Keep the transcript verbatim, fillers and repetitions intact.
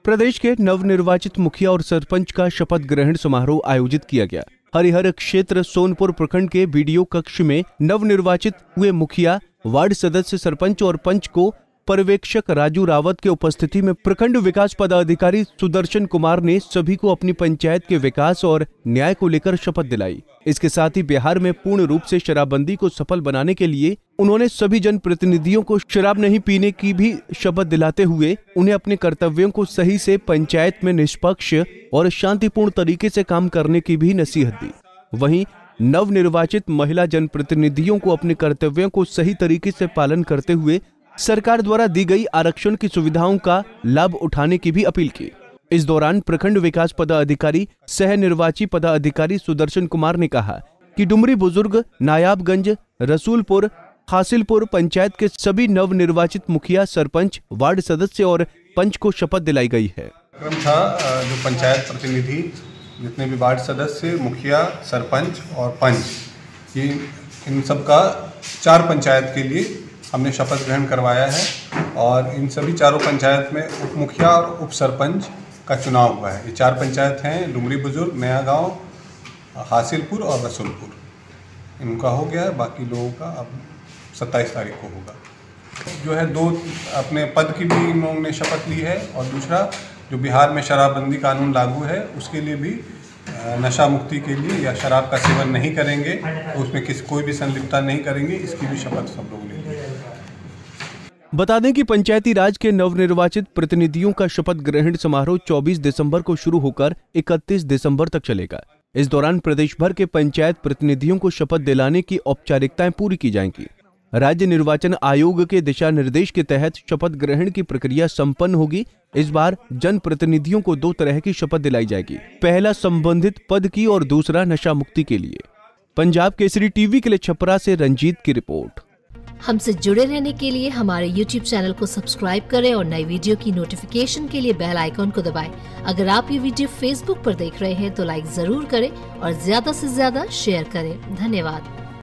प्रदेश के नवनिर्वाचित मुखिया और सरपंच का शपथ ग्रहण समारोह आयोजित किया गया। हरिहर क्षेत्र सोनपुर प्रखंड के बीडीओ कक्ष में नवनिर्वाचित हुए मुखिया, वार्ड सदस्य, सरपंच और पंच को पर्यवेक्षक राजू रावत के उपस्थिति में प्रखंड विकास पदाधिकारी सुदर्शन कुमार ने सभी को अपनी पंचायत के विकास और न्याय को लेकर शपथ दिलाई। इसके साथ ही बिहार में पूर्ण रूप से शराबबंदी को सफल बनाने के लिए उन्होंने सभी जनप्रतिनिधियों को शराब नहीं पीने की भी शपथ दिलाते हुए उन्हें अपने कर्तव्यों को सही से पंचायत में निष्पक्ष और शांतिपूर्ण तरीके से काम करने की भी नसीहत दी। वहीं नवनिर्वाचित महिला जनप्रतिनिधियों को अपने कर्तव्यों को सही तरीके से पालन करते हुए सरकार द्वारा दी गई आरक्षण की सुविधाओं का लाभ उठाने की भी अपील की। इस दौरान प्रखंड विकास पदाधिकारी सह निर्वाची पदाधिकारी सुदर्शन कुमार ने कहा कि डुमरी बुजुर्ग, नायाबगंज, रसूलपुर, हासिलपुर पंचायत के सभी नवनिर्वाचित मुखिया, सरपंच, वार्ड सदस्य और पंच को शपथ दिलाई गई है। कार्यक्रम था जो पंचायत प्रतिनिधि, जितने भी वार्ड सदस्य, मुखिया, सरपंच और पंच, ये इन सब का चार पंचायत के लिए हमने शपथ ग्रहण करवाया है और इन सभी चारों पंचायत में उप मुखिया और उप सरपंच का चुनाव हुआ है। ये चार पंचायत हैं, डुमरी बुजुर्ग, नया गांव, हासिलपुर और रसूलपुर। इनका हो गया है, बाकी लोगों का अब सत्ताईस तारीख को होगा। जो है दो अपने पद की भी इन लोगों ने शपथ ली है और दूसरा जो बिहार में शराबबंदी कानून लागू है उसके लिए भी नशा मुक्ति के लिए या शराब का सेवन नहीं करेंगे तो उसमें किसी कोई भी संलिप्तता नहीं करेंगे, इसकी भी शपथ सब लोगों ने ली है। बता दें कि पंचायती राज के नवनिर्वाचित प्रतिनिधियों का शपथ ग्रहण समारोह चौबीस दिसंबर को शुरू होकर इकतीस दिसंबर तक चलेगा। इस दौरान प्रदेश भर के पंचायत प्रतिनिधियों को शपथ दिलाने की औपचारिकताएं पूरी की जाएंगी। राज्य निर्वाचन आयोग के दिशा निर्देश के तहत शपथ ग्रहण की प्रक्रिया संपन्न होगी। इस बार जन प्रतिनिधियों को दो तरह की शपथ दिलाई जाएगी, पहला संबंधित पद की और दूसरा नशा मुक्ति के लिए। पंजाब केसरी टीवी के लिए छपरा से रंजीत की रिपोर्ट। हमसे जुड़े रहने के लिए हमारे यूट्यूब चैनल को सब्सक्राइब करें और नई वीडियो की नोटिफिकेशन के लिए बेल आइकॉन को दबाएं। अगर आप ये वीडियो फेसबुक पर देख रहे हैं तो लाइक जरूर करें और ज्यादा से ज्यादा शेयर करें। धन्यवाद।